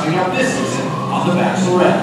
coming up this season on the Bachelor Red.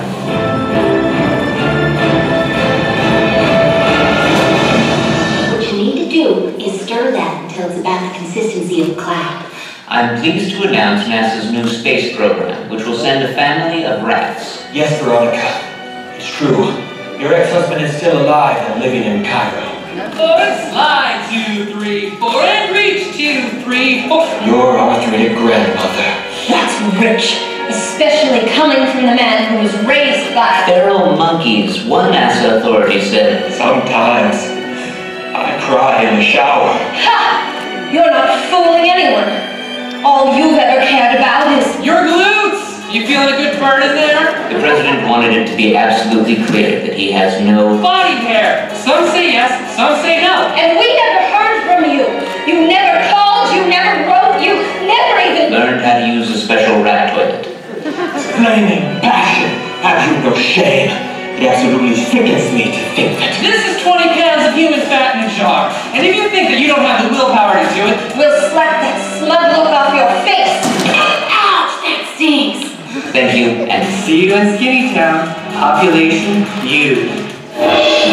What you need to do is stir that until it's about the consistency of a cloud. I'm pleased to announce NASA's new space program, which will send a family of rats. Yes, Veronica. It's true. Your ex-husband is still alive and living in Cairo. Forward slide, 2, 3, 4, and reach, 2, 3, 4. Your arthritic grandmother. That's rich, especially coming from the man who was raised by Feral monkeys, one NASA authority said. Sometimes I cry in the shower. Ha! You're not fooling anyone. All you've ever cared about is Your glutes! You feeling a good burn in there? The president wanted it to be absolutely clear that he has no Body hair. Some say yes, some say no. and we never heard from you. You never called, you never wrote, you never even learned how to use a special rat toilet. Flaming passion. Have you no shame? It absolutely sickens me to think that. This is 20 pounds of human fat in a jar. And if you think that you don't have the willpower to do it, we'll slap that smug look off your face. Ouch, that stings. Thank you, and see you in Skinny Town. Population, you.